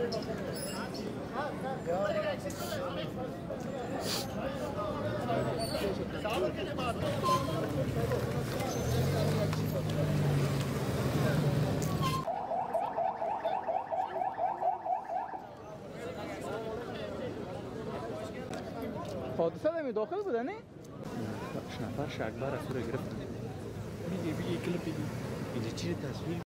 حادثه دمی داخل بوده نه؟ نفر شکبر از رو گرفتن. بگی کلیپ بگی. اینجا چی تصویر